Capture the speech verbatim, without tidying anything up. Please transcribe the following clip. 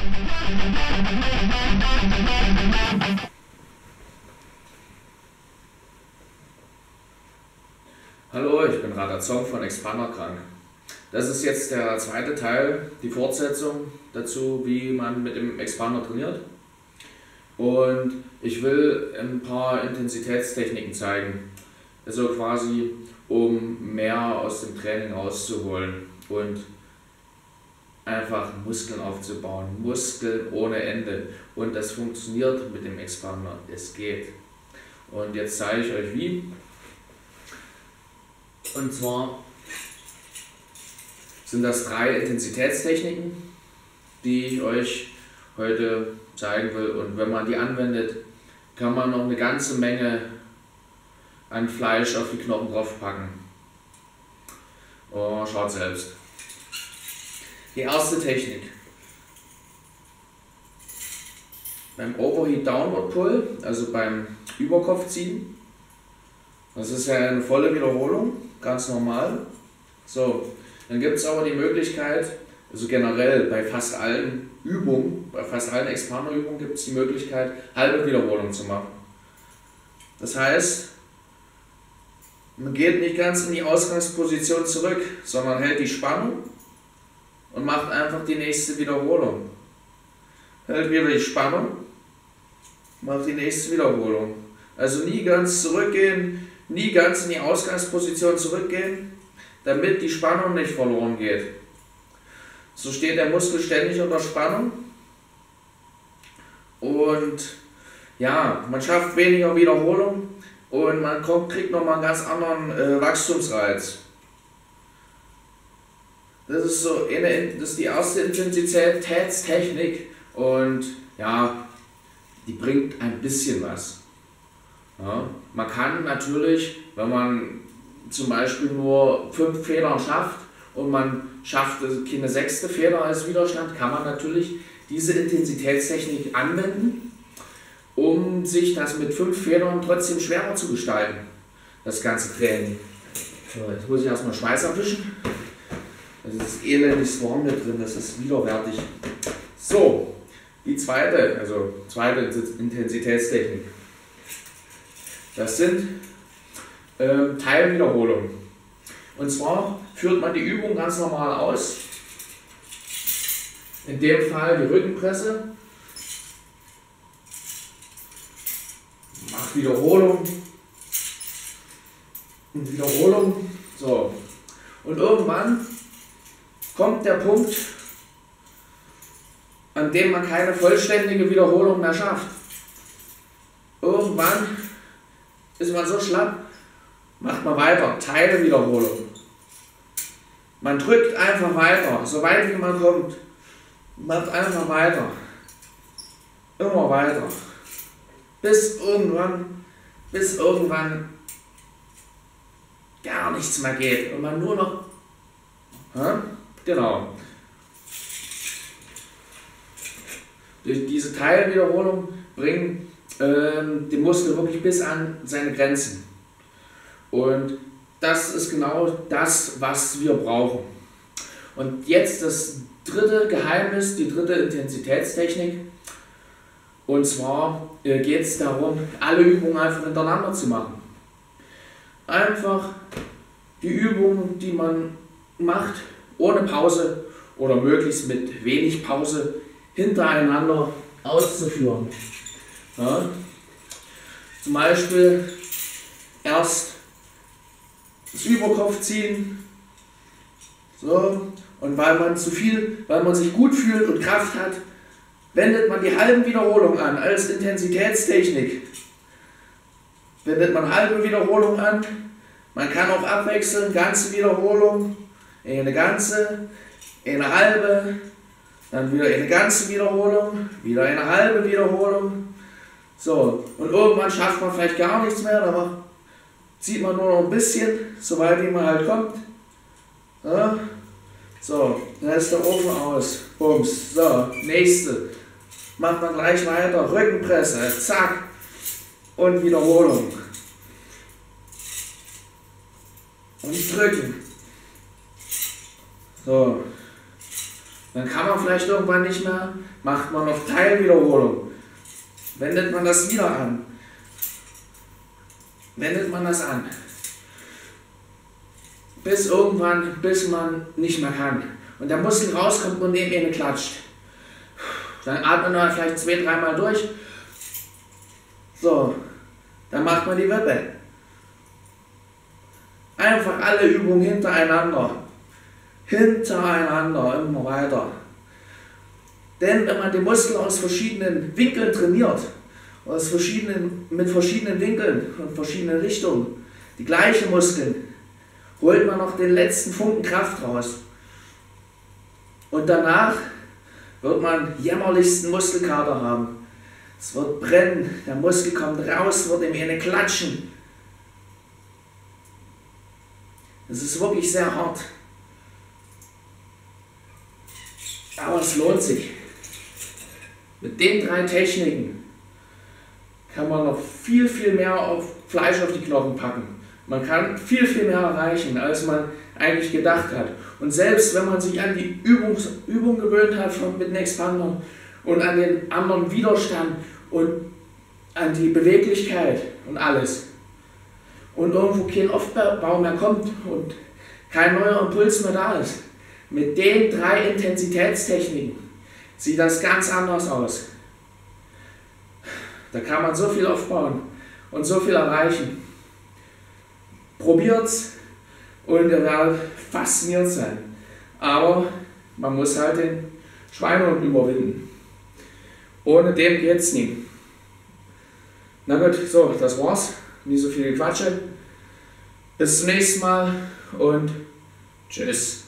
Hallo, ich bin Radazong von Expander Krank. Das ist jetzt der zweite Teil, die Fortsetzung dazu, wie man mit dem Expander trainiert. Und ich will ein paar Intensitätstechniken zeigen, also quasi um mehr aus dem Training rauszuholen und einfach Muskeln aufzubauen, Muskeln ohne Ende. Und das funktioniert mit dem Expander, es geht. Und jetzt zeige ich euch wie. Und zwar sind das drei Intensitätstechniken, die ich euch heute zeigen will. Und wenn man die anwendet, kann man noch eine ganze Menge an Fleisch auf die Knochen draufpacken. Oh, schaut selbst. Die erste Technik. Beim Overheat Downward Pull, also beim Überkopfziehen. Das ist ja eine volle Wiederholung, ganz normal. So, dann gibt es aber die Möglichkeit, also generell bei fast allen Übungen, bei fast allen Expander-Übungen gibt es die Möglichkeit, halbe Wiederholung zu machen. Das heißt, man geht nicht ganz in die Ausgangsposition zurück, sondern hält die Spannung und macht einfach die nächste Wiederholung. Hält wieder die Spannung, macht die nächste Wiederholung. Also nie ganz zurückgehen, nie ganz in die Ausgangsposition zurückgehen, damit die Spannung nicht verloren geht. So steht der Muskel ständig unter Spannung und ja, man schafft weniger Wiederholung und man kommt, kriegt nochmal einen ganz anderen äh, Wachstumsreiz. Das ist, so eine, das ist die erste Intensitätstechnik und ja, die bringt ein bisschen was. Ja, man kann natürlich, wenn man zum Beispiel nur fünf Federn schafft und man schafft keine sechste Feder als Widerstand, kann man natürlich diese Intensitätstechnik anwenden, um sich das mit fünf Federn trotzdem schwerer zu gestalten, das ganze Training. So, jetzt muss ich erstmal Schweiß abwischen. Das ist elendig warm hier drin, das ist widerwärtig. So, die zweite, also zweite Intensitätstechnik. Das sind äh, Teilwiederholungen. Und zwar führt man die Übung ganz normal aus. In dem Fall die Rückenpresse. Macht Wiederholung. Und Wiederholung. So. Und irgendwann kommt der Punkt, an dem man keine vollständige Wiederholung mehr schafft. Irgendwann ist man so schlapp, macht man weiter, Teilwiederholung. Man drückt einfach weiter, so weit wie man kommt. Macht einfach weiter. Immer weiter. Bis irgendwann, bis irgendwann gar nichts mehr geht und man nur noch, hä? Genau. Durch diese Teilwiederholung bringen ähm, den Muskel wirklich bis an seine Grenzen. Und das ist genau das, was wir brauchen. Und jetzt das dritte Geheimnis, die dritte Intensitätstechnik. Und zwar äh, geht es darum, alle Übungen einfach hintereinander zu machen. Einfach die Übungen, die man macht, ohne Pause oder möglichst mit wenig Pause hintereinander auszuführen. Ja. Zum Beispiel erst das Überkopfziehen, so, und weil man zu viel, weil man sich gut fühlt und Kraft hat, wendet man die halben Wiederholung an als Intensitätstechnik. Wendet man halbe Wiederholung an, man kann auch abwechseln, ganze Wiederholung, eine ganze, eine halbe, dann wieder eine ganze Wiederholung, wieder eine halbe Wiederholung. So, und irgendwann schafft man vielleicht gar nichts mehr, dann zieht man nur noch ein bisschen, so weit wie man halt kommt. Ja. So, dann ist der Ofen aus. Bums. So, nächste. Macht man gleich weiter. Rückenpresse, zack. Und Wiederholung. Und drücken. So. Dann kann man vielleicht irgendwann nicht mehr, macht man auf Teilwiederholung. Wendet man das wieder an. Wendet man das an. Bis irgendwann, bis man nicht mehr kann. Und der Muskel rauskommt und neben ihn klatscht. Dann atmet man vielleicht zwei, dreimal durch. So, dann macht man die Wippe. Einfach alle Übungen hintereinander. Hintereinander, immer weiter. Denn wenn man die Muskeln aus verschiedenen Winkeln trainiert, aus verschiedenen, mit verschiedenen Winkeln und verschiedenen Richtungen, die gleichen Muskeln, holt man noch den letzten Funken Kraft raus. Und danach wird man jämmerlichsten Muskelkater haben. Es wird brennen, der Muskel kommt raus, wird ihm eine klatschen. Es ist wirklich sehr hart. Aber es lohnt sich. Mit den drei Techniken kann man noch viel, viel mehr auf Fleisch auf die Knochen packen. Man kann viel, viel mehr erreichen, als man eigentlich gedacht hat. Und selbst wenn man sich an die Übungs Übung gewöhnt hat von, mit den Expandern und an den anderen Widerstand und an die Beweglichkeit und alles und irgendwo kein Aufbau mehr kommt und kein neuer Impuls mehr da ist, mit den drei Intensitätstechniken sieht das ganz anders aus. Da kann man so viel aufbauen und so viel erreichen. Probiert's und ihr werdet fasziniert sein. Aber man muss halt den Schweinehund überwinden. Ohne dem geht's nie. Na gut, so, das war's. Nicht so viel Quatsche. Bis zum nächsten Mal und tschüss.